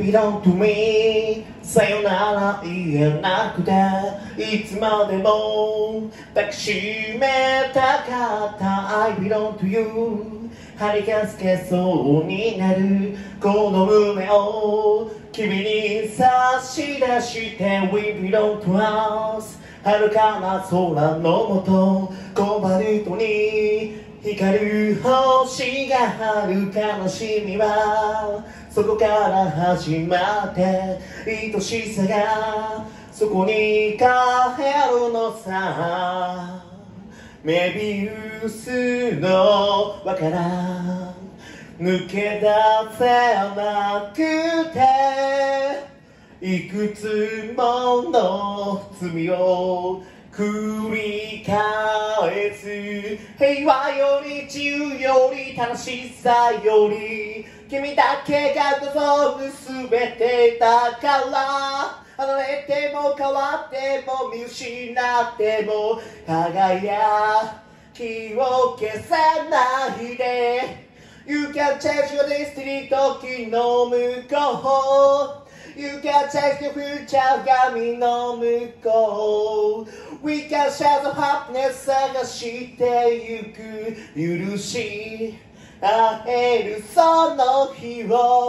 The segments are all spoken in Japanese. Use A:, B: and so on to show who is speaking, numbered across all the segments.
A: belong to me さよなら言えなくていつまでも抱きしめたかった I belong to you 張り付けそうになるこの胸を君に差し出して We belong to us 遥かな空の下コバルトに光る星がある悲しみはそこから始まって愛しさがそこに帰るのさメビウスの輪から抜け出せなくていくつもの罪を繰り返す平和より自由より楽しさより君だけが望む全てだから離れても変わっても見失っても輝きを消さないで You can change your destiny 時の向こうYou can change your future 髪の向こう We can share the happiness 探してゆく許し会えるその日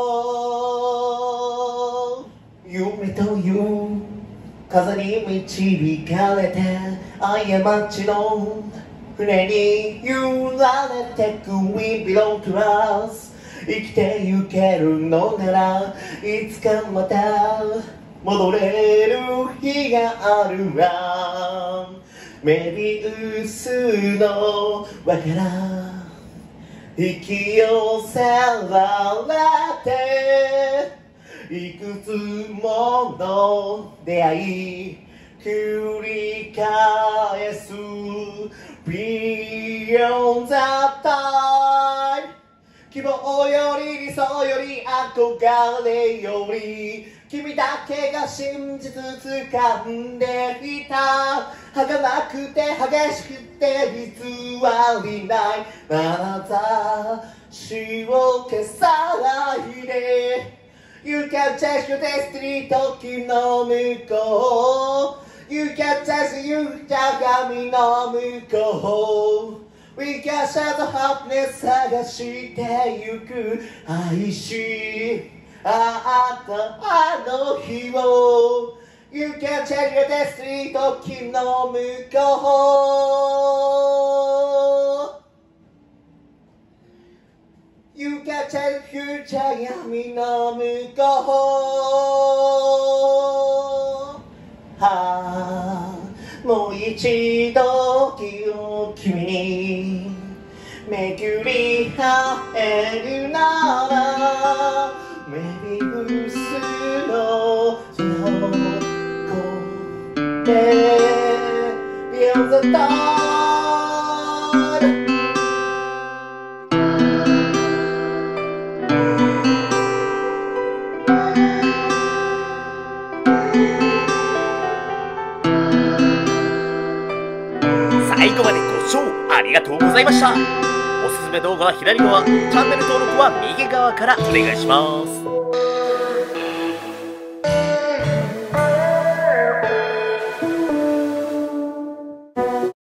A: を夢という風に導かれて過ちの船に揺られてく We belong to us 生きてゆけるのならいつかまた戻れる日があるわメビウスの輪から引き寄せられていくつもの出会い繰り返す Beyond the time 希望より理想より憧れより君だけが真実掴んでいた儚くて激しくて偽りない眼差しを消さないで You can change your destiny 時の向こう You can change your future 鏡の向こうWe can share the happiness 探してゆく愛しあったあの日を You can change your destiny 時の向こう You can change future 闇の向こうはあもう一度気を君に巡り合えるならメビウスのその子で Beyond the time
B: 最後までご視聴ありがとうございました。おすすめ動画は左側、チャンネル登録は右側からお願いします。